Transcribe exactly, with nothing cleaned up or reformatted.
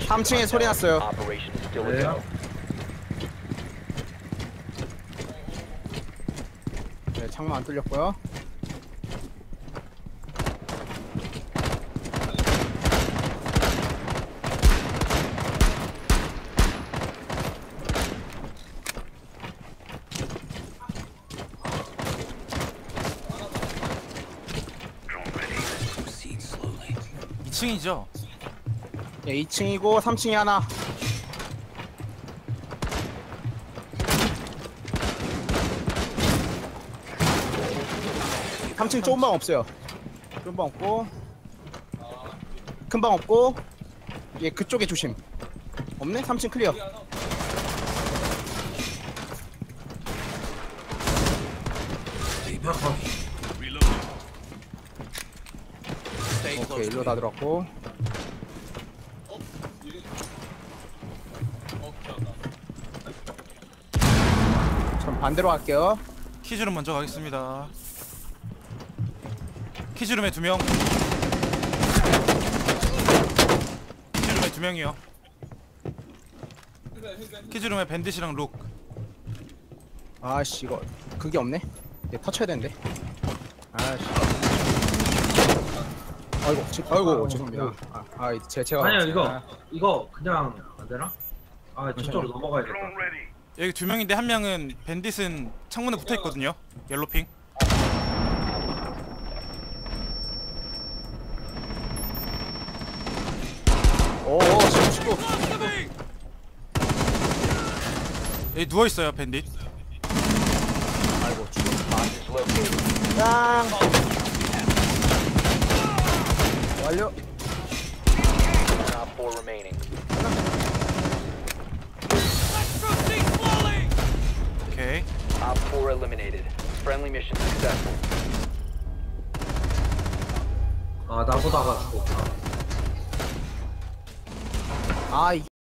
삼 층에 소리 났어요. Operation is still a 네. go. 네, 창문 안 뚫렸고요. 이 층이죠? 네, 이 층이고 삼 층이 하나. 삼 층 좁은 방 없어요. 좁은 방 없고 큰 방 없고 얘 그쪽에 조심. 없네? 삼 층 클리어. 오케이, 일로 다 들어갔고. 전 반대로 갈게요. 키즈룸 먼저 가겠습니다. 키즈룸에 두 명. 키즈룸에 두 명이요. 키즈룸에 밴딧이랑 룩. 아씨, 이거 그게 없네. 얘 터쳐야 되는데. 아씨. 아이고, 지, 아이고, 죄송합니다. 아, 아, 제 제가. 아니야 이거 아, 이거 그냥 안 되나? 아 저쪽으로 넘어가야겠다. 여기 두 명인데 한 명은 밴딧은 창문에 붙어 있거든요. 옐로핑. 오, 지금 치고. 여기 누워 있어요, 밴딧. 아이고, 죽어. Hostage located. 짱. 완료. Op four remaining. 오케이. Op four eliminated. Friendly mission successful. 아 나보다가 죽었구나. 아, 이